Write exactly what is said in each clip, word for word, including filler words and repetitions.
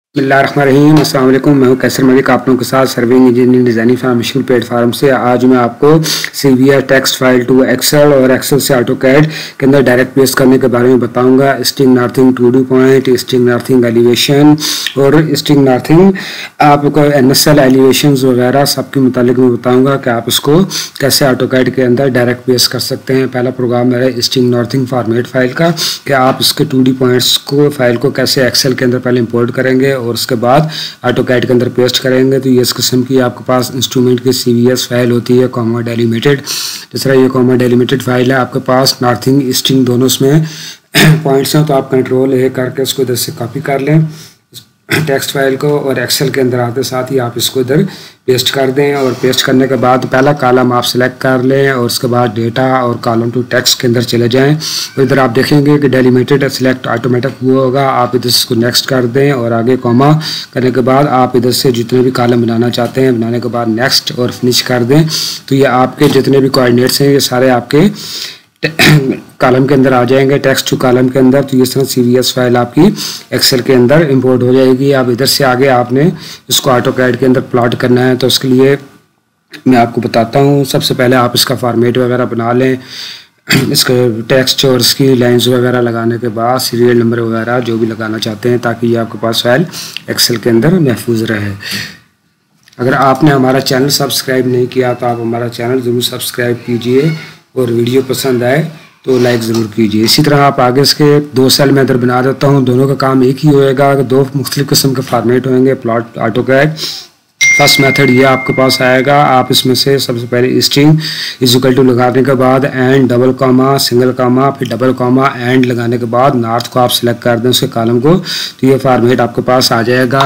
बिस्मिल्लाहिर्रहमानिर्रहीम। अस्सलाम वालेकुम। मैं हूं कैसर मलिक, आप लोगों के साथ serving engineering designing formation platform से। आज मैं आपको CVR text file to excel और एक्सेल से ऑटोकैड के अंदर डायरेक्ट पेस्ट करने के बारे में बताऊंगा। Easting northing two D point, easting northing elevation और स्टिंग नॉर्थिंग आपको एन एस एल एलिवेशन वगैरह सब के मुतालिक मैं बताऊँगा कि आप इसको कैसे ऑटोकैड के अंदर डायरेक्ट पेस्ट कर सकते हैं। पहला प्रोग्राम मेरा स्टिंग नॉर्थिंग फॉर्मेट फाइल का, कि आप इसके टू डी पॉइंट्स को फाइल को कैसे एक्सेल के अंदर पहले इंपोर्ट करेंगे और उसके बाद ऑटोकैड के अंदर पेस्ट करेंगे। तो ये इस किस्म की आपके पास इंस्ट्रूमेंट की सीवीएस फाइल होती है, कॉमा डेलिमिटेड। जिस तरह ये कॉमा डेलिमिटेड फाइल है आपके पास, नॉर्थिंग स्टिंग दोनों इसमें पॉइंट्स हैं, तो आप कंट्रोल ए करके इसको इधर से कॉपी कर लें टेक्स्ट फाइल को, और एक्सेल के अंदर आते साथ ही आप इसको इधर पेस्ट कर दें। और पेस्ट करने के बाद पहला कॉलम आप सिलेक्ट कर लें और उसके बाद डेटा और कॉलम टू टेक्स्ट के अंदर चले जाएं। और इधर आप देखेंगे कि डेलिमिटेड सिलेक्ट ऑटोमेटिक हुआ होगा, आप इधर इसको नेक्स्ट कर दें और आगे कॉमा करने के बाद आप इधर से जितने भी कॉलम बनाना चाहते हैं बनाने के बाद नेक्स्ट और फिनिश कर दें। तो ये आपके जितने भी कोऑर्डिनेट्स हैं ये सारे आपके कॉलम के अंदर आ जाएंगे, टेक्स्ट टू कॉलम के अंदर। तो ये तरह सीवीएस फाइल आपकी एक्सेल के अंदर इंपोर्ट हो जाएगी। अब इधर से आगे आपने इसको ऑटोकैड के अंदर प्लॉट करना है, तो उसके लिए मैं आपको बताता हूँ। सबसे पहले आप इसका फॉर्मेट वगैरह बना लें, इसके टेक्स्ट और इसकी लाइंस वगैरह लगाने के बाद सीरियल नंबर वगैरह जो भी लगाना चाहते हैं, ताकि ये आपके पास फाइल एक्सेल के अंदर महफूज रहे। अगर आपने हमारा चैनल सब्सक्राइब नहीं किया तो आप हमारा चैनल ज़रूर सब्सक्राइब कीजिए, और वीडियो पसंद आए तो लाइक ज़रूर कीजिए। इसी तरह आप आगे इसके दो सेल में इधर बना देता हूँ, दोनों का काम एक ही होएगा, दो मुख्तलिफ किस्म के फॉर्मेट होंगे प्लॉट ऑटोकैड। फर्स्ट मेथड ये आपके पास आएगा, आप इसमें से सबसे पहले स्ट्रिंग इज इक्वल टू लगाने के बाद and double comma single comma फिर डबल कॉमा एंड लगाने के बाद नॉर्थ को आप सिलेक्ट कर दें उसके कॉलम को, तो ये फॉर्मेट आपके पास आ जाएगा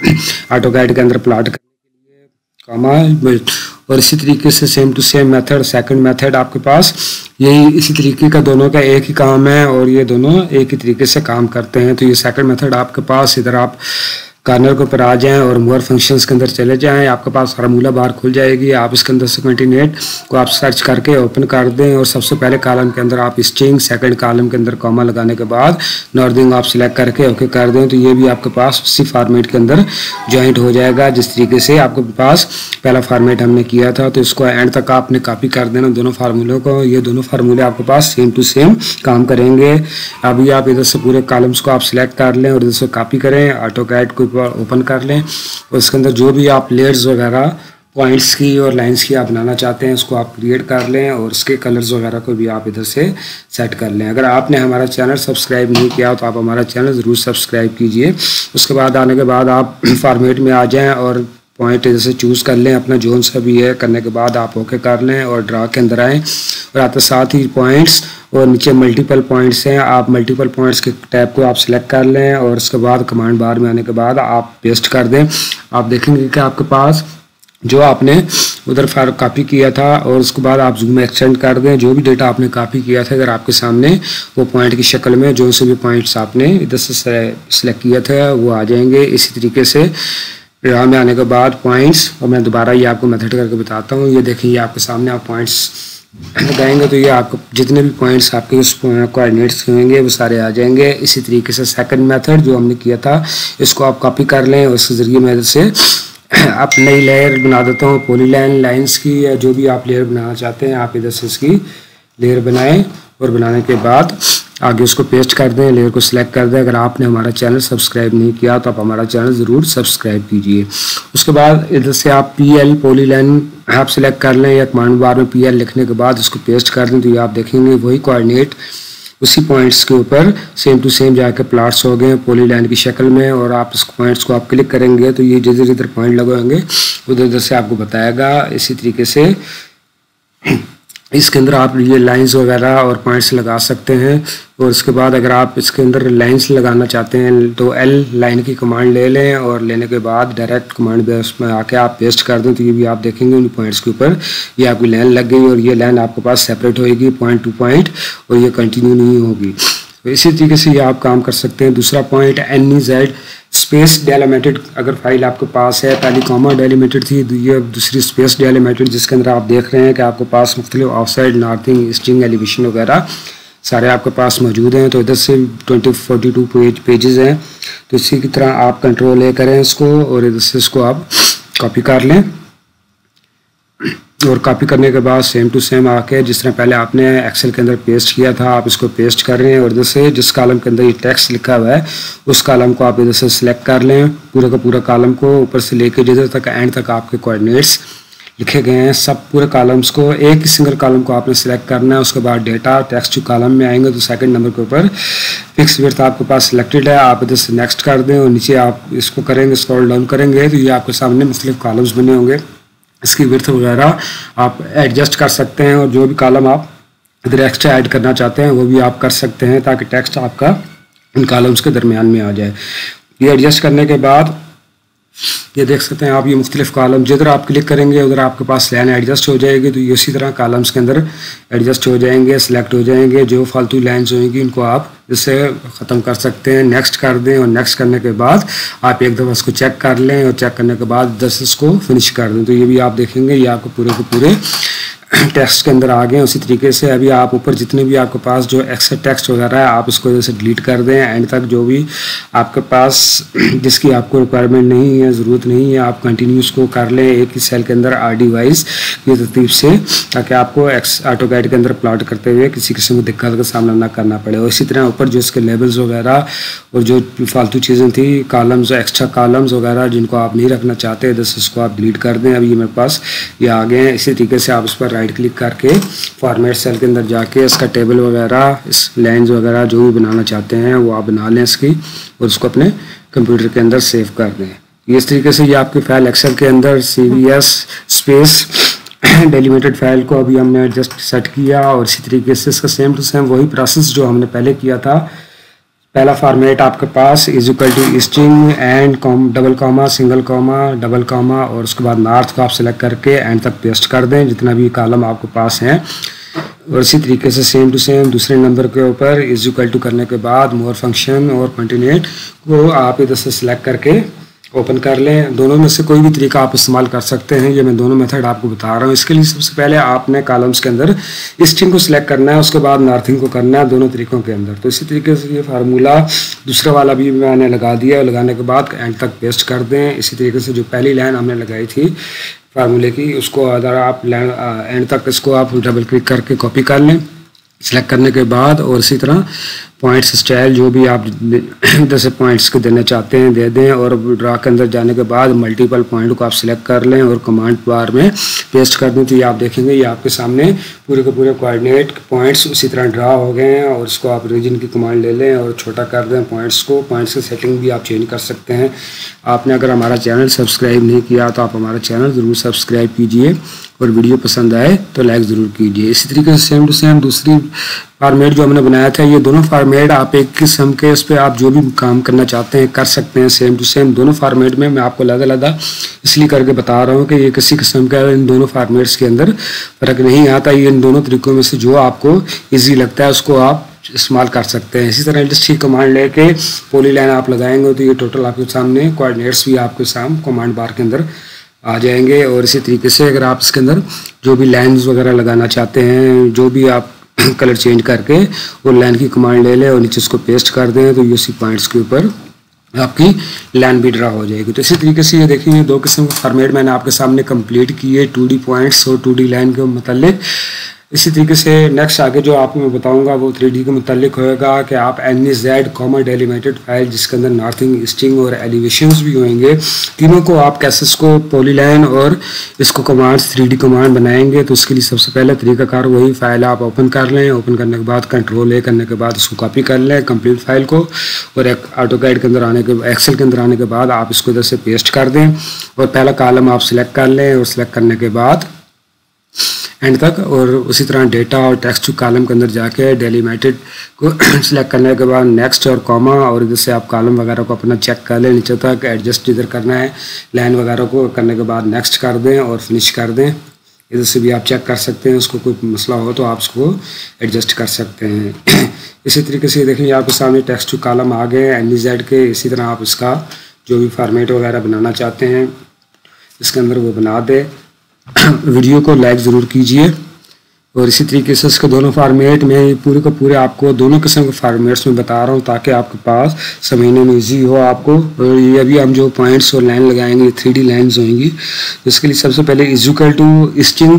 ऑटोकैड के अंदर प्लॉट करने के लिए कॉमा। और इसी तरीके से same to same method second method आपके पास यही इसी तरीके का, दोनों का एक ही काम है और ये दोनों एक ही तरीके से काम करते हैं। तो ये सेकंड मेथड आपके पास, इधर आप कार्नर के ऊपर आ जाएं और मोर फंक्शंस के अंदर चले जाएं, आपके पास फार्मूला बार खुल जाएगी। आप इसके अंदर से कंटिन्यूट को आप सर्च करके ओपन कर दें और सबसे पहले कॉलम के अंदर आप स्ट्रिंग, सेकंड कॉलम के अंदर कॉमा लगाने के बाद नॉर्थिंग आप सिलेक्ट करके ओके कर दें, तो ये भी आपके पास उसी फॉर्मेट के अंदर ज्वाइंट हो जाएगा जिस तरीके से आपके पास पहला फॉर्मेट हमने किया था। तो इसको एंड तक आपने कॉपी कर देना दोनों फार्मूलों को, ये दोनों फार्मूले आपके पास सेम टू सेम काम करेंगे। अभी आप इधर से पूरे कॉलम्स को आप सिलेक्ट कर लें और इधर से कॉपी करें, ऑटोकैड को ओपन कर लें और इसके अंदर जो भी आप लेयर्स वगैरह पॉइंट्स की और लाइंस की आप बनाना चाहते हैं उसको आप क्रिएट कर लें और उसके कलर्स वगैरह को भी आप इधर से सेट कर लें। अगर आपने हमारा चैनल सब्सक्राइब नहीं किया तो आप हमारा चैनल ज़रूर सब्सक्राइब कीजिए। उसके बाद आने के बाद आप फॉर्मेट में आ जाएं और पॉइंट जैसे चूज़ कर लें अपना जोन सा भी है, करने के बाद आप ओके कर लें और ड्रा के अंदर आएँ और आते साथ ही पॉइंट्स और नीचे मल्टीपल pॉइंट्स हैं, आप मल्टीपल पॉइंट्स के टैब को आप सिलेक्ट कर लें और उसके बाद कमांड बार में आने के बाद आप पेस्ट कर दें। आप देखेंगे कि आपके पास जो आपने उधर फार कॉपी किया था और उसके बाद आप जूम एक्सटेंड कर दें, जो भी डेटा आपने कॉपी किया था इधर आपके सामने वो पॉइंट की शक्ल में जो से भी पॉइंट्स आपने इधर से सिलेक्ट किया था वो आ जाएंगे। इसी तरीके से यहाँ में आने के बाद पॉइंट्स, और मैं दोबारा ये आपको मेथड करके बताता हूँ। ये देखिए आपके सामने आप पॉइंट्स लगाएंगे तो ये आपको जितने भी पॉइंट्स आपके उस कोऑर्डिनेट्स होंगे वो सारे आ जाएंगे। इसी तरीके से सेकंड मेथड जो हमने किया था इसको आप कॉपी कर लें और इसके ज़रिए मैं इधर से आप नई लेयर बना देता हूँ पॉलीलाइन लाइंस की, या जो भी आप लेयर बनाना चाहते हैं आप इधर से इसकी लेयर बनाएं और बनाने के बाद आगे उसको पेस्ट कर दें, लेयर को सिलेक्ट कर दें। अगर आपने हमारा चैनल सब्सक्राइब नहीं किया तो आप हमारा चैनल ज़रूर सब्सक्राइब कीजिए। उसके बाद इधर से आप पी एल पॉलीलाइन आप सिलेक्ट कर लें या कमांड बार में पी एल लिखने के बाद उसको पेस्ट कर दें, तो ये आप देखेंगे वही कोऑर्डिनेट उसी पॉइंट्स के ऊपर सेम टू सेम जाके प्लॉट्स हो गए पॉलीलाइन की शक्ल में। और आप इस पॉइंट्स को आप क्लिक करेंगे तो ये जिधर जिधर पॉइंट लगे होंगे उधर उधर से आपको बताएगा। इसी तरीके से इसके अंदर आप ये लाइंस वगैरह और पॉइंट्स लगा सकते हैं। और उसके बाद अगर आप इसके अंदर लाइंस लगाना चाहते हैं तो एल लाइन की कमांड ले लें और लेने के बाद डायरेक्ट कमांड बेस में आके आप पेस्ट कर दें, तो ये भी आप देखेंगे उन पॉइंट्स के ऊपर ये आपकी लाइन लग गई और ये लाइन आपके पास सेपरेट होएगी पॉइंट टू पॉइंट और ये कंटिन्यू नहीं होगी। तो इसी तरीके से ये आप काम कर सकते हैं। दूसरा point N E Z space delimited अगर फाइल आपके पास है, पहली कॉमा डेलिमिटेड थी, ये दूसरी स्पेस डेलिमिटेड जिसके अंदर आप देख रहे हैं कि आपके पास मुख्तलिफ ऑफसाइड नॉर्थिंग स्ट्रिंग एलिवेशन वगैरह सारे आपके पास मौजूद हैं। तो इधर से twenty forty two page pages हैं। तो इसी की तरह आप कंट्रोल ए करें इसको और इधर से इसको आप कॉपी कर लें और कॉपी करने के बाद सेम टू सेम आके जिस तरह पहले आपने एक्सेल के अंदर पेस्ट किया था आप इसको पेस्ट कर रहे हैं और इधर से जिस कॉलम के अंदर ये टेक्स्ट लिखा हुआ है उस कॉलम को आप इधर से सिलेक्ट कर लें, पूरा का पूरा कॉलम को ऊपर से लेके जिधर तक एंड तक आपके कोऑर्डिनेट्स लिखे गए हैं सब पूरे कॉलम्स को एक ही सिंगल कॉलम को आपने सेलेक्ट करना है। उसके बाद डेटा टेक्स्ट जो कॉलम में आएंगे तो सेकंड नंबर के ऊपर फिक्स विड्थ आपके पास सिलेक्टेड है, आप इधर से नेक्स्ट कर दें और नीचे आप इसको करेंगे स्क्रॉल डाउन करेंगे तो ये आपके सामने मुख्तलिफ कॉलम्स बने होंगे। इसकी विड्थ वगैरह आप एडजस्ट कर सकते हैं और जो भी कॉलम आप इधर एक्स्ट्रा ऐड करना चाहते हैं वो भी आप कर सकते हैं ताकि टेक्स्ट आपका इन कॉलम्स के दरमियान में आ जाए। ये एडजस्ट करने के बाद ये देख सकते हैं आप ये मुख्तलिफ कॉलम जिधर आप क्लिक करेंगे उधर आपके पास लाइन एडजस्ट हो जाएगी। तो ये इसी तरह कॉलम्स के अंदर एडजस्ट हो जाएंगे, सिलेक्ट हो जाएंगे। जो फालतू लाइन्स होंगी इनको आप इससे ख़त्म कर सकते हैं, नेक्स्ट कर दें और नेक्स्ट करने के बाद आप एक दफ़ा इसको चेक कर लें और चेक करने के बाद दस इसको फिनिश कर दें। तो ये भी आप देखेंगे ये आपको पूरे के पूरे टेक्स्ट के अंदर आ गए। उसी तरीके से अभी आप ऊपर जितने भी आपके पास जो एक्स्ट्रा टेक्स्ट वगैरह है आप इसको जैसे डिलीट कर दें। एंड तक जो भी आपके पास जिसकी आपको रिक्वायरमेंट नहीं है, ज़रूरत नहीं है, आप कंटिन्यू इसको कर लें एक ही सेल के अंदर आर डी वाइज की तरतीब से ताकि आपको एक्स ऑटोकैड के अंदर प्लॉट करते हुए किसी किस्म की दिक्कत का सामना ना करना पड़े। और इसी तरह ऊपर जो इसके लेबल्स वगैरह और जो फालतू चीज़ें थी कॉलम्स एक्स्ट्रा कॉलम्स वगैरह जिनको आप नहीं रखना चाहते दस इसको आप डिलीट कर दें। अभी ये मेरे पास ये आ गए हैं। इसी तरीके से आप उस पर राइट क्लिक करके फॉर्मेट सेल के अंदर जाके इसका टेबल वगैरह इस लाइंस वगैरह जो भी बनाना चाहते हैं वो आप बना लें इसकी और उसको अपने कंप्यूटर के अंदर सेव कर दें। इस तरीके से ये आपकी फाइल एक्सेल के अंदर C V S space delimited file को अभी हमने जस्ट सेट किया और इसी तरीके से इसका सेम टू सेम वही प्रोसेस जो हमने पहले किया था। पहला फॉर्मेट आपके पास is equal to string and comma double comma single comma double comma और उसके बाद नॉर्थ को आप सेलेक्ट करके एंड तक पेस्ट कर दें जितना भी कॉलम आपके पास हैं। और इसी तरीके से सेम टू सेम दूसरे नंबर के ऊपर इज इक्वल टू करने के बाद मोर फंक्शन और कंटिन्यूट को आप इधर से सिलेक्ट करके ओपन कर लें। दोनों में से कोई भी तरीका आप इस्तेमाल कर सकते हैं, ये मैं दोनों मेथड आपको बता रहा हूँ। इसके लिए सबसे पहले आपने कॉलम्स के अंदर स्ट्रिंग को सिलेक्ट करना है, उसके बाद नॉर्थिंग को करना है दोनों तरीकों के अंदर। तो इसी तरीके से ये फार्मूला दूसरा वाला भी मैंने लगा दिया और लगाने के बाद एंड तक पेस्ट कर दें। इसी तरीके से जो पहली लाइन हमने लगाई थी फार्मूले की उसको अगर आप एंड तक इसको आप डबल क्लिक करके कॉपी कर लें सिलेक्ट करने के बाद और इसी तरह पॉइंट्स स्टाइल जो भी आप जैसे पॉइंट्स को देना चाहते हैं दे दें और ड्रा के अंदर जाने के बाद मल्टीपल पॉइंट को आप सिलेक्ट कर लें और कमांड बार में पेस्ट कर दें। तो ये आप देखेंगे ये आपके सामने पूरे के पूरे कोऑर्डिनेट पॉइंट्स उसी तरह ड्रा हो गए हैं और इसको आप रीजन की कमांड ले लें और छोटा कर दें पॉइंट्स को। पॉइंट्स की सेटिंग भी आप चेंज कर सकते हैं। आपने अगर हमारा चैनल सब्सक्राइब नहीं किया तो आप हमारा चैनल ज़रूर सब्सक्राइब कीजिए और वीडियो पसंद आए तो लाइक ज़रूर कीजिए। इसी तरीके से सेम टू सेम दूसरी फार्मेट जो हमने बनाया था ये दोनों फार्मेट आप एक किस्म के इस पर आप जो भी काम करना चाहते हैं कर सकते हैं। सेम टू सेम दोनों फार्मेट में मैं आपको अलग अलग इसलिए करके बता रहा हूँ कि ये किसी किस्म का इन दोनों फार्मेट्स के अंदर फ़र्क नहीं आता। ये इन दोनों तरीकों में से जो आपको ईजी लगता है उसको आप इस्तेमाल कर सकते हैं। इसी तरह इंडस्ट्री कमांड लेके पोली लाइन आप लगाएंगे तो ये टोटल आपके सामने कोऑर्डिनेट्स भी आपके सामने कमांड बार के अंदर आ जाएंगे। और इसी तरीके से अगर आप इसके अंदर जो भी लाइन्स वगैरह लगाना चाहते हैं जो भी आप कलर चेंज करके वो लाइन की कमांड ले लें और नीचे उसको पेस्ट कर दें तो ये उसी पॉइंट्स के ऊपर आपकी लाइन भी ड्रा हो जाएगी। तो इसी तरीके से ये देखिए ये दो किस्म के फॉर्मेट मैंने आपके सामने कंप्लीट किए टू डी पॉइंट्स और टू डी लाइन के मतलब। इसी तरीके से नेक्स्ट आगे जो आपको मैं बताऊंगा वो थ्री डी के मुतालिक होएगा कि आप N E Z comma delimited file जिसके अंदर नॉर्थिंग स्ट्रिंग और एलिवेशंस भी होंगे तीनों को आप कैसे इसको पॉलीलाइन और इसको कमांड्स थ्री डी कमांड बनाएंगे। तो उसके लिए सबसे पहले तरीकाकार वही फाइल आप ओपन कर लें। ओपन करने के बाद कंट्रोल ए करने के बाद इसको कॉपी कर लें कंप्लीट फाइल को और एक ऑटोकैड के अंदर आने के एक्सेल के अंदर आने के बाद आप इसको इधर से पेस्ट कर दें और पहला कॉलम आप सिलेक्ट कर लें और सिलेक्ट करने के बाद एंड तक और उसी तरह डेटा और टेक्स्ट कॉलम के अंदर जाके डेलिमिटेड को सिलेक्ट करने के बाद नेक्स्ट और कॉमा और इधर से आप कॉलम वगैरह को अपना चेक कर लें नीचे तक एडजस्ट इधर करना है लाइन वगैरह को करने के बाद नेक्स्ट कर दें और फिनिश कर दें। इधर से भी आप चेक कर सकते हैं उसको कोई मसला हो तो आप उसको एडजस्ट कर सकते हैं। इसी तरीके से देखिए आपके सामने टेक्स्ट कॉलम आ गए एन ई जेड के। इसी तरह आप इसका जो भी फॉर्मेट वगैरह बनाना चाहते हैं इसके अंदर वो बना दें। वीडियो को लाइक ज़रूर कीजिए और इसी तरीके से इसके दोनों फार्मेट में पूरे को पूरे आपको दोनों किस्म के फार्मेट्स में बता रहा हूँ ताकि आपके पास समझने में इजी हो आपको। और ये अभी हम जो पॉइंट्स और लाइन लगाएंगे ये थ्री डी लाइन्स होंगी। इसके लिए सबसे पहले is equal to string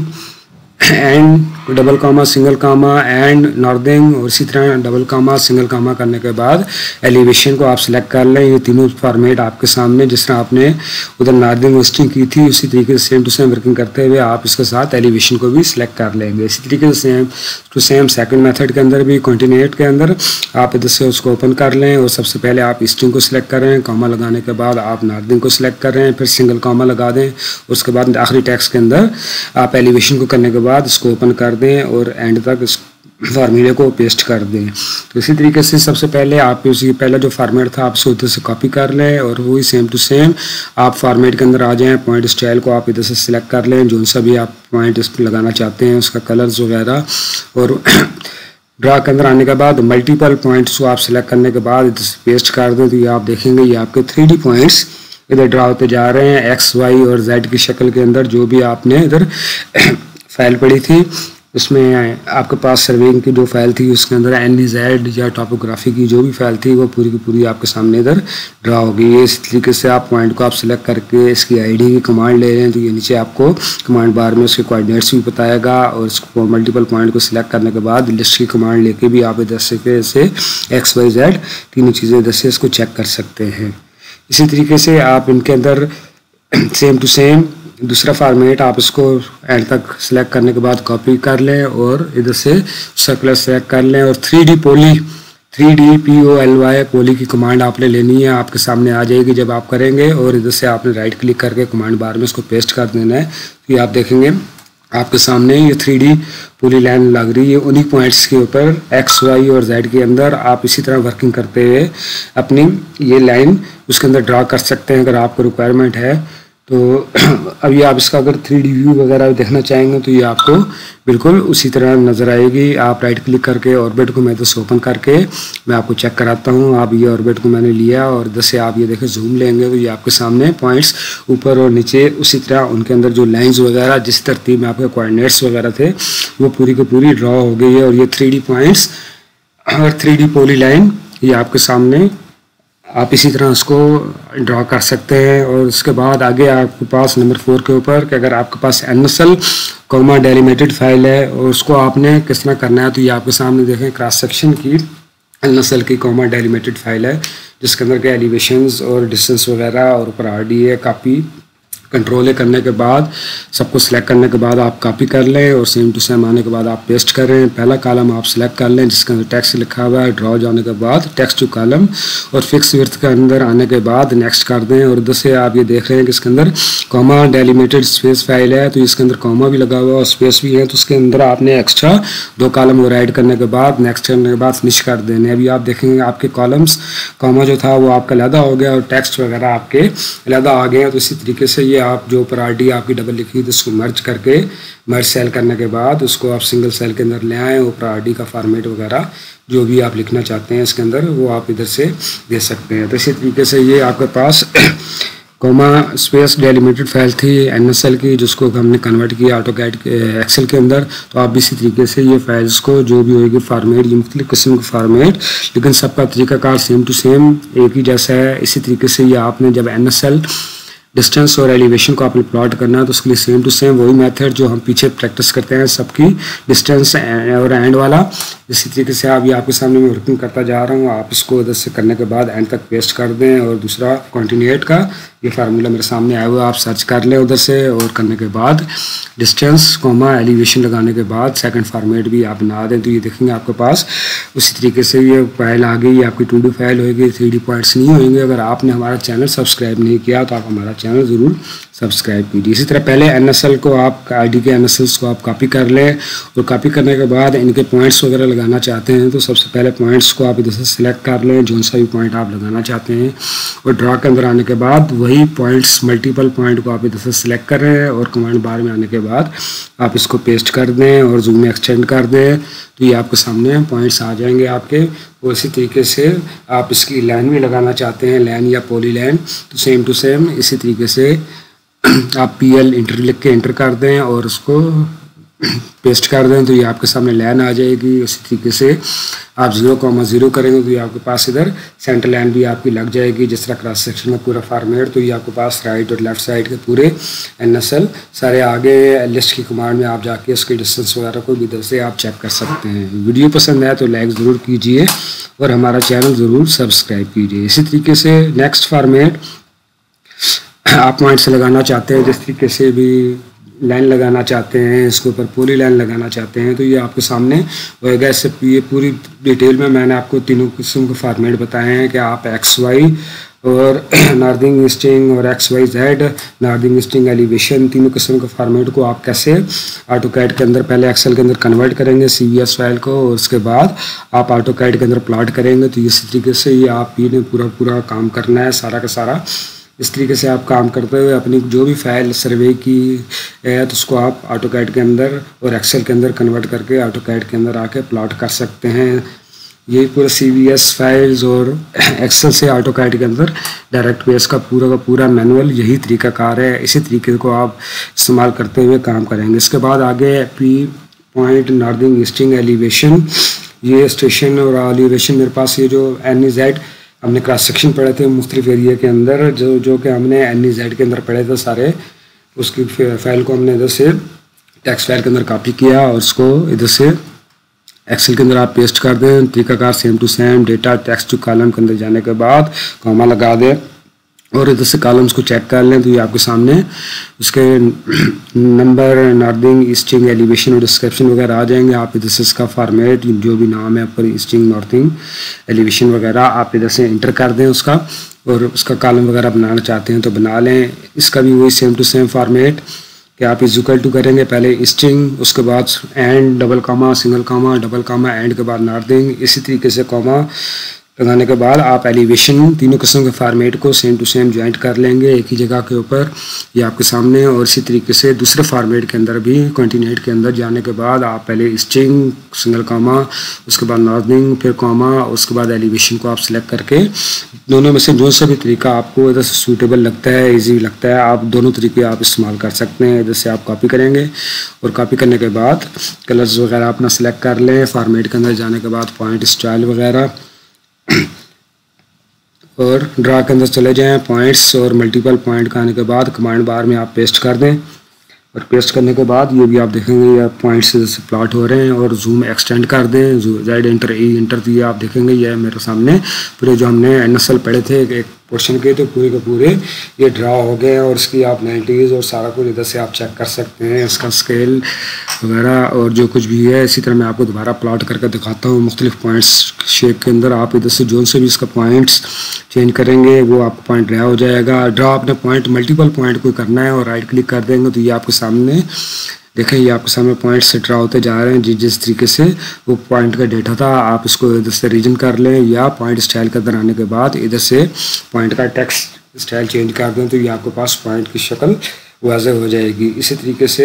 and double comma single comma and northing, और इसी तरह डबल कामा सिंगल कामा करने के बाद एलिवेशन को आप सिलेक्ट कर लें। ये तीनों फॉर्मेट आपके सामने जिस तरह आपने उधर नॉर्थिंग और स्ट्रिंग की थी उसी तरीके से सेम टू सेम वर्किंग करते हुए आप इसके साथ एलिवेशन को भी सिलेक्ट कर लेंगे। इसी तरीके से same to same second method के अंदर भी कॉन्टिन्यूट के अंदर आप इधर से उसको ओपन कर लें और सबसे पहले आप स्ट्रिंग को सिलेक्ट करें, कामा लगाने के बाद आप नॉर्थिंग को सिलेक्ट करें, फिर सिंगल कामा लगा दें, उसके बाद आखिरी टेक्स्ट के अंदर आप एलिवेशन को करने के बाद इसको ओपन कर दें और एंड तक इस फार्मूले को पेस्ट कर दें। तो इसी तरीके से सबसे पहले आप उसी पहला जो फार्मेट था आप उधर से कॉपी कर लें और वही सेम टू सेम आप फार्मेट के अंदर आ जाएं। पॉइंट स्टाइल को आप इधर से सिलेक्ट कर लें, जो सा भी आप पॉइंट इस पर लगाना चाहते हैं उसका कलर्स वगैरह, और ड्रा के अंदर आने के बाद मल्टीपल पॉइंट्स को आप सिलेक्ट करने के बाद इधर से पेस्ट कर दें। तो ये आप देखेंगे ये आपके थ्री डी पॉइंट्स इधर ड्रा होते जा रहे हैं एक्स वाई और जेड की शक्ल के अंदर। जो भी आपने इधर फाइल पड़ी थी उसमें आपके पास सर्वेइंग की जो फाइल थी उसके अंदर एन ई जेड या टोपोग्राफी की जो भी फाइल थी वो पूरी की पूरी आपके सामने इधर ड्रा होगी। इस तरीके से आप पॉइंट को आप सिलेक्ट करके इसकी आईडी की कमांड ले रहे हैं तो ये नीचे आपको कमांड बार में उसके कोऑर्डिनेट्स भी बताएगा, और इसको मल्टीपल पॉइंट को सिलेक्ट करने के बाद लिस्ट की कमांड लेके भी आप इधर से ऐसे एक्स वाई जेड तीनों चीज़ें इधर से इसको चेक कर सकते हैं। इसी तरीके से आप इनके अंदर सेम टू सेम दूसरा फार्मेट आप इसको एंड तक सिलेक्ट करने के बाद कॉपी कर लें और इधर से सर्कुलर सेलेक्ट कर लें और three D poly three D P O L Y poly की कमांड आपने लेनी है, आपके सामने आ जाएगी जब आप करेंगे, और इधर से आपने राइट क्लिक करके कमांड बार में इसको पेस्ट कर देना है। तो ये आप देखेंगे आपके सामने ये थ्री डी पूरी लाइन लग रही है उन्हीं पॉइंट्स के ऊपर एक्स वाई और जेड के अंदर। आप इसी तरह वर्किंग करते हुए अपनी ये लाइन उसके अंदर ड्रा कर सकते हैं अगर आपको रिक्वायरमेंट है। तो अभी आप इसका अगर थ्री डी व्यू वगैरह देखना चाहेंगे तो ये आपको बिल्कुल उसी तरह नज़र आएगी। आप राइट क्लिक करके ऑर्बिट को मैं इधर ओपन करके मैं आपको चेक कराता हूँ। आप ये ऑर्बिट को मैंने लिया और इधर से आप ये देखें जूम लेंगे तो ये आपके सामने पॉइंट्स ऊपर और नीचे उसी तरह उनके अंदर जो लाइंस वगैरह जिस तरतीब में आपके कोऑर्डिनेट्स वगैरह थे वो पूरी की पूरी ड्रॉ हो गई है। और ये थ्री डी पॉइंट्स और थ्री डी पॉली लाइन ये आपके सामने आप इसी तरह उसको ड्रॉ कर सकते हैं। और उसके बाद आगे आपके पास नंबर फोर के ऊपर कि अगर आपके पास N S L comma delimited file है और उसको आपने किस तरह करना है तो ये आपके सामने देखें क्रॉस सेक्शन की एन एस एल की कॉमा डेलिमिटेड फाइल है जिसके अंदर के एलिवेशंस और डिस्टेंस वगैरह और ऊपर R D A copy control A करने के बाद सबको सिलेक्ट करने के बाद आप कॉपी कर लें और सेम टू सेम आने के बाद आप पेस्ट करें। पहला कॉलम आप सिलेक्ट कर लें जिसके अंदर टेक्स्ट लिखा हुआ है, ड्रॉ जाने के बाद टेक्स्ट टू कॉलम और फिक्स विड्थ के अंदर आने के बाद नेक्स्ट कर दें। और उधर से आप ये देख रहे हैं कि इसके अंदर कॉमा डेलिमिटेड स्पेस फाइल है तो इसके अंदर कॉमा भी लगा हुआ और स्पेस भी है, तो उसके अंदर आपने एक्स्ट्रा दो कॉलम और ऐड करने के बाद नेक्स्ट करने के बाद फिनिश कर देने। अभी आप देखेंगे आपके कॉलम्स कॉमा जो था वो आपका अलहदा हो गया और टेक्स्ट वगैरह आपके अलहदा आ गए। तो इसी तरीके से ये आप जो ऊपर आर डी आपकी डबल लिखी थी उसको मर्ज करके मर्ज सेल करने के बाद उसको आप सिंगल सेल के अंदर ले आएँ। ऊपर आर डी का फॉर्मेट वगैरह जो भी आप लिखना चाहते हैं इसके अंदर वो आप इधर से दे सकते हैं। तो इसी तरीके से ये आपके पास कॉमा स्पेस डेलिमिटेड फाइल थी एन एस एल की जिसको हमने कन्वर्ट किया ऑटो कैड एक्सेल के अंदर। तो आप भी इसी तरीके से ये फाइल्स को जो भी होगी फार्मेट ये मुख्तलिफ किस्म के फार्मेट लेकिन सबका तरीकाकार सेम टू सेम एक ही जैसा है। इसी तरीके से ये आपने जब एन एस एल डिस्टेंस और एलिवेशन को आपने प्लॉट करना है तो उसके लिए सेम टू सेम वही मेथड जो हम पीछे प्रैक्टिस करते हैं सबकी डिस्टेंस और एंड वाला। इसी तरीके से आप ये आपके सामने मैं वर्किंग करता जा रहा हूँ, आप इसको इधर से करने के बाद एंड तक पेस्ट कर दें। और दूसरा कॉन्टिन्यूट का ये फार्मूला मेरे सामने आया हुआ आप सर्च कर लें उधर से और करने के बाद डिस्टेंस कॉमा एलिवेशन लगाने के बाद सेकंड फार्मेट भी आप बना दें। तो ये देखेंगे आपके पास उसी तरीके से ये फाइल आ गई, आपकी टू डी फाइल होगी, थ्री डी पॉइंट्स नहीं होंगे। अगर आपने हमारा चैनल सब्सक्राइब नहीं किया तो आप हमारा चैनल ज़रूर सब्सक्राइब कीजिए। इसी तरह पहले एन एस एल को आप आई डी के एन एस एल्स को आप कॉपी कर लें और कॉपी करने के बाद इनके पॉइंट्स वगैरह लगाना चाहते हैं तो सबसे पहले पॉइंट्स को आप इधर से सिलेक्ट कर लें जो सा भी पॉइंट आप लगाना चाहते हैं। और ड्रा के अंदर आने के बाद वही पॉइंट्स मल्टीपल पॉइंट को आप इधर से सिलेक्ट करें और कमांड बार में आने के बाद आप इसको पेस्ट कर दें और जूम में एक्सटेंड कर दें तो ये आपके सामने पॉइंट्स आ जाएंगे आपके। और इसी तरीके से आप इसकी लाइन भी लगाना चाहते हैं लाइन या पॉली लाइन तो सेम टू सेम इसी तरीके से आप पी एल इंटर लिख के इंटर कर दें और उसको पेस्ट कर दें तो ये आपके सामने लाइन आ जाएगी। उसी तरीके से आप जीरो कॉमा ज़ीरो करेंगे तो ये आपके पास इधर सेंटर लाइन भी आपकी लग जाएगी। जिस तरह क्रॉस सेक्शन में पूरा फॉर्मेट, तो ये आपके पास राइट और लेफ्ट साइड के पूरे एन एस एल सारे आगे लिस्ट की कमांड में आप जाके उसके डिस्टेंस वगैरह को भी इधर से आप चेक कर सकते हैं। वीडियो पसंद आए तो लाइक ज़रूर कीजिए और हमारा चैनल ज़रूर सब्सक्राइब कीजिए। इसी तरीके से नेक्स्ट फॉर्मेट आप पॉइंट से लगाना चाहते हैं, जिस तरीके से भी लाइन लगाना चाहते हैं, इसके ऊपर पूरी लाइन लगाना चाहते हैं, तो ये आपके सामने होएगा। इससे ये पूरी डिटेल में मैंने आपको तीनों किस्म के फॉर्मेट बताए हैं कि आप एक्स वाई और नॉर्थिंग ईस्टिंग और X Y Z, northing easting elevation, तीनों किस्म के फॉर्मेट को आप कैसे ऑटो कैड के अंदर पहले एक्सेल के अंदर कन्वर्ट करेंगे सी वी एस फाइल को, और उसके बाद आप ऑटो कैड के अंदर प्लॉट करेंगे। तो इसी तरीके से ये आप ही ने पूरा पूरा काम करना है, सारा का सारा। इस तरीके से आप काम करते हुए अपनी जो भी फाइल सर्वे की है तो उसको आप ऑटो कैड के अंदर और एक्सेल के अंदर कन्वर्ट करके ऑटो कैड के अंदर आके प्लॉट कर सकते हैं। ये पूरा सी वी एस फाइल्स और एक्सेल से ऑटो कैड के अंदर डायरेक्ट बेस का पूरा का पूरा मैनुअल यही तरीकाकार है। इसी तरीके को आप इस्तेमाल करते हुए काम करेंगे। इसके बाद आगे P point northing easting elevation, ये स्टेशन और एलिवेशन मेरे पास ये जो एन ई जेड हमने क्रॉस सेक्शन पढ़े थे मुख्तलिफ एरिया के अंदर, जो जो कि हमने एन ई जेड के अंदर पढ़े थे सारे, उसकी फाइल को हमने इधर से टेक्स्ट फाइल के अंदर कॉपी किया और उसको इधर से एक्सेल के अंदर आप पेस्ट कर दें। तरीकाकार same to same, data text to column के अंदर जाने के बाद कॉमा लगा दें और इधर से कॉलम्स को चेक कर लें तो ये आपके सामने उसके नंबर, नॉर्थिंग ईस्टिंग एलिवेशन और डिस्क्रिप्शन वगैरह आ जाएंगे। आप इधर से इसका फॉर्मेट जो भी नाम है पर ईस्टिंग, नॉर्थिंग एलिवेशन वगैरह आप इधर से इंटर कर दें उसका, और उसका कॉलम वगैरह बनाना चाहते हैं तो बना लें। इसका भी वही सेम टू सेम फॉर्मेट कि आप इज इक्वल टू करेंगे पहले ईस्टिंग, उसके बाद and, double comma, single comma, double comma, and के बाद नॉर्थिंग, इसी तरीके से कॉमा लगाने के बाद आप एलिवेशन तीनों किस्म के फार्मेट को सेम टू सेम ज्वाइंट कर लेंगे एक ही जगह के ऊपर, ये आपके सामने। और इसी तरीके से दूसरे फार्मेट के अंदर भी कंटिन्यूट के अंदर जाने के बाद आप पहले स्ट्रिंग, सिंगल कामा, उसके बाद नॉर्थिंग, फिर कामा, उसके बाद एलिवेशन को आप सिलेक्ट करके दोनों में से जो सा भी तरीका आपको इधर से सूटेबल लगता है, ईजी लगता है, आप दोनों तरीके आप इस्तेमाल कर सकते हैं। इधर से आप कॉपी करेंगे और कॉपी करने के बाद कलर्स वगैरह अपना सेलेक्ट कर लें। फार्मेट के अंदर जाने के बाद पॉइंट स्टाइल वगैरह और ड्रा के अंदर चले जाएं, पॉइंट्स और मल्टीपल पॉइंट का आने के बाद कमांड बार में आप पेस्ट कर दें और पेस्ट करने के बाद ये भी आप देखेंगे ये पॉइंट्स जैसे प्लॉट हो रहे हैं। और जूम एक्सटेंड कर दें, जेड इंटर ई इंटर दिए, आप देखेंगे ये मेरे सामने पूरे जो हमने एन एस एल पढ़े थे एक पोर्शन के, तो पूरे के पूरे ये ड्रा हो गए और इसकी आप नाइन्टीज़ और सारा कुछ इधर से आप चेक कर सकते हैं, इसका स्केल वगैरह और जो कुछ भी है। इसी तरह मैं आपको दोबारा प्लॉट करके दिखाता हूँ मुख्तलिफ पॉइंट्स शेप के अंदर। आप इधर से जो से भी इसका पॉइंट्स चेंज करेंगे वो आपका पॉइंट ड्रा हो जाएगा। ड्रा अपने पॉइंट मल्टीपल पॉइंट को करना है और राइट क्लिक कर देंगे तो ये आपके सामने देखें, ये आपके सामने पॉइंट से ड्रा होते जा रहे हैं। जिस जिस तरीके से वो पॉइंट का डेटा था आप इसको इधर से रीजन कर लें, या पॉइंट स्टाइल के अंदर आने के बाद इधर से पॉइंट का टेक्स्ट स्टाइल चेंज कर दें तो ये आपके पास पॉइंट की शक्ल वाज़ेह हो जाएगी। इसी तरीके से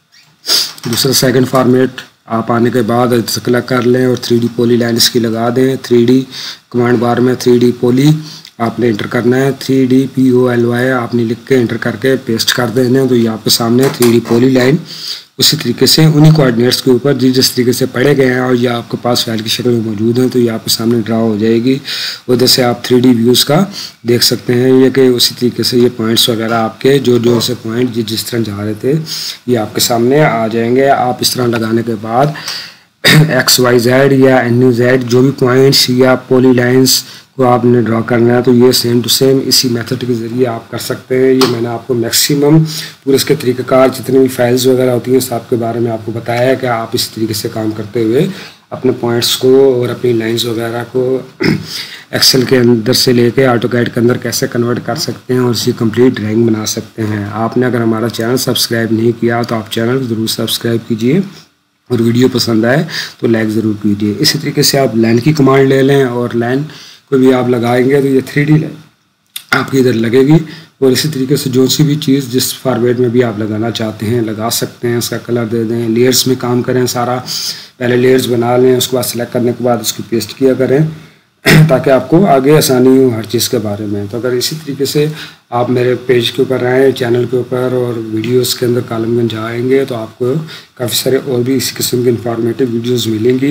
दूसरा सेकंड फॉर्मेट आप आने के बाद सेलेक्ट कर लें और थ्री डी पोली लाइन इसकी लगा दें। थ्री डी कमांड बार में थ्री डी पोली आपने इंटर करना है, three D P O L Y आपने लिख के इंटर करके पेस्ट कर देना है तो ये आपके सामने थ्री डी पोली लाइन उसी तरीके से उन्हीं कोऑर्डिनेट्स के ऊपर जिस जिस तरीके से पढ़े गए हैं और ये आपके पास फाइल की शक्ल में मौजूद है तो ये आपके सामने ड्रा हो जाएगी। उधर से आप थ्री डी व्यूज़ का देख सकते हैं ये कि उसी तरीके से ये पॉइंट्स वगैरह आपके जो जो से पॉइंट जिस जिस तरह जा रहे थे ये आपके सामने आ जाएंगे। आप इस तरह लगाने के बाद एक्स वाई जेड या एन यू जेड जो भी पॉइंट्स या पोली लाइन्स को आपने ड्रा करना है तो ये सेम टू सेम इसी मेथड के ज़रिए आप कर सकते हैं। ये मैंने आपको मैक्सिमम पूरे इसके तरीक़ाकार जितनी भी फाइल्स वगैरह होती हैं सब के बारे में आपको बताया है कि आप इस तरीके से काम करते हुए अपने पॉइंट्स को और अपनी लाइंस वगैरह को एक्सेल के अंदर से लेके ऑटो कैड के अंदर कैसे कन्वर्ट कर सकते हैं और उसकी कंप्लीट ड्राइंग बना सकते हैं। आपने अगर हमारा चैनल सब्सक्राइब नहीं किया तो आप चैनल ज़रूर सब्सक्राइब कीजिए और वीडियो पसंद आए तो लाइक ज़रूर कीजिए। इसी तरीके से आप लाइन की कमांड ले लें और लाइन कोई भी आप लगाएंगे तो ये थ्री डी लाइन आपकी इधर लगेगी और इसी तरीके से जो सी भी चीज़ जिस फॉर्मेट में भी आप लगाना चाहते हैं लगा सकते हैं। इसका कलर दे दें, लेयर्स में काम करें, सारा पहले लेयर्स बना लें, उसके बाद सेलेक्ट करने के बाद उसको पेस्ट किया करें ताकि आपको आगे आसानी हो हर चीज़ के बारे में। तो अगर इसी तरीके से आप मेरे पेज के ऊपर आएँ, चैनल के ऊपर, और वीडियोस के अंदर कॉलम में जाएंगे तो आपको काफ़ी सारे और भी इसी किस्म की इंफॉर्मेटिव वीडियोस मिलेंगी।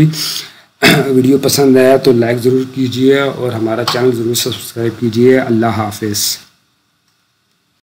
वीडियो पसंद आया तो लाइक ज़रूर कीजिए और हमारा चैनल ज़रूर सब्सक्राइब कीजिए। अल्लाह हाफिज़।